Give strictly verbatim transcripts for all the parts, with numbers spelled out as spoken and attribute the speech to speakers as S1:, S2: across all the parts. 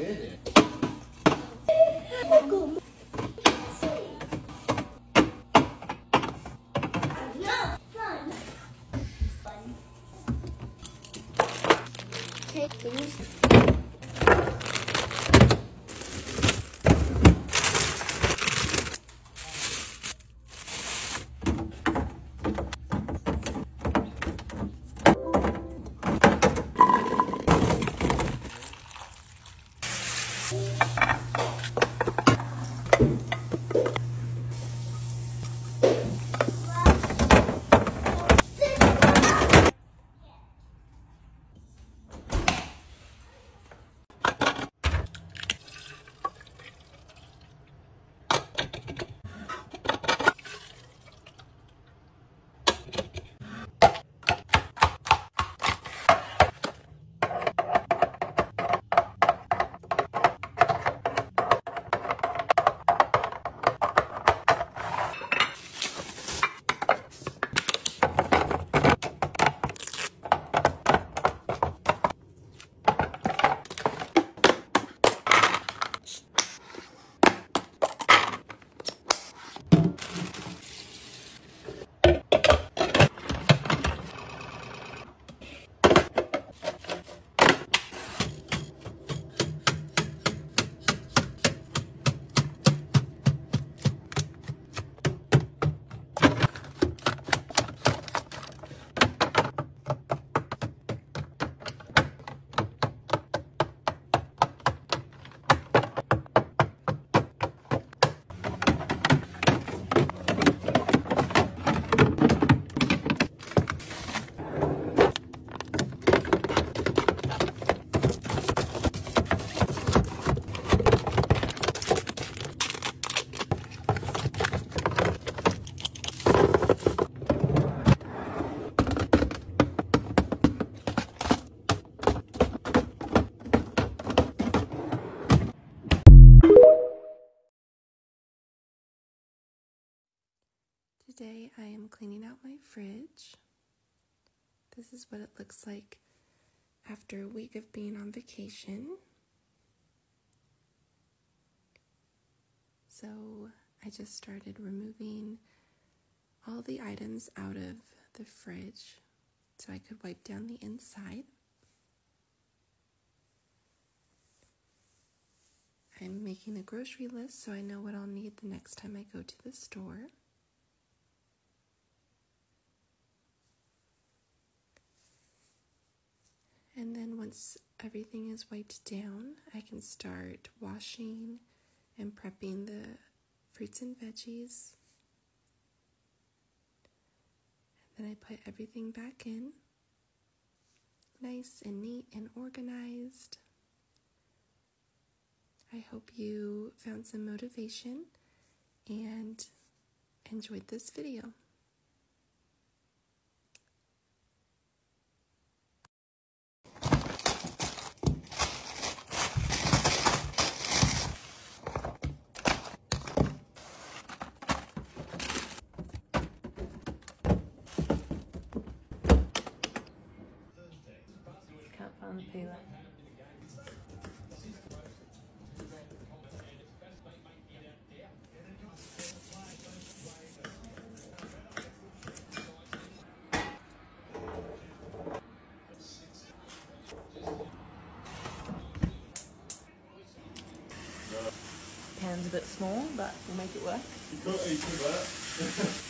S1: Take these. Today I am cleaning out my fridge. This is what it looks like after a week of being on vacation. So I just started removing all the items out of the fridge so I could wipe down the inside. I'm making a grocery list so I know what I'll need the next time I go to the store. And then once everything is wiped down, I can start washing and prepping the fruits and veggies. And then I put everything back in, nice and neat and organized. I hope you found some motivation and enjoyed this video. Can't find the peeler. Pan's a bit small, but we'll make it work. You could eat that.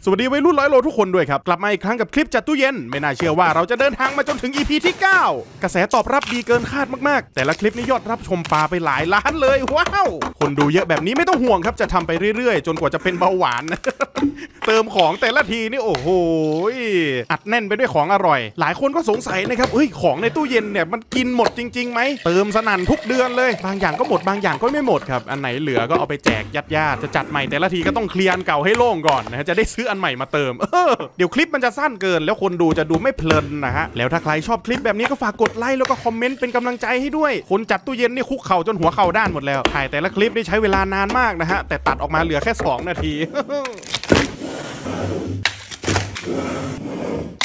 S2: สวัสดีวัยรุ่นร้อยโลทุกคนด้วยครับกลับมาอีกครั้งกับคลิปจัดตู้เย็นไม่น่าเชื่อว่าเราจะเดินทางมาจนถึง อี พี ที่เก้ากระแสตอบรับดีเกินคาดมากๆแต่ละคลิปนี้ยอดรับชมปาไปหลายล้านเลยว้าวคนดูเยอะแบบนี้ไม่ต้องห่วงครับจะทำไปเรื่อยๆจนกว่าจะเป็นเบาหวาน เติมของแต่ละทีนี่โอ้โหอัดแน่นไปด้วยของอร่อยหลายคนก็สงสัยนะครับเฮ้ยของในตู้เย็นเนี่ยมันกินหมดจริงๆไหมเติมสนั่นทุกเดือนเลยบางอย่างก็หมดบางอย่างก็ไม่หมดครับอันไหนเหลือก็เอาไปแจกญาติๆจะจัดใหม่แต่ละทีก็ต้องเคลียร์อันเก่าให้โล่งก่อนนะจะได้ซื้ออันใหม่มาเติมเออเดี๋ยวคลิปมันจะสั้นเกินแล้วคนดูจะดูไม่เพลินนะฮะแล้วถ้าใครชอบคลิปแบบนี้ก็ฝากกดไลค์แล้วก็คอมเมนต์เป็นกำลังใจให้ด้วยคนจัดตู้เย็นนี่คุกเข่าจนหัวเข่าด้านหมดแล้วถ่ายแต่ละคลิปนี่ใช้เวลานานมากนะฮะแต่ตัดออกมาเหลือแค่สองนาที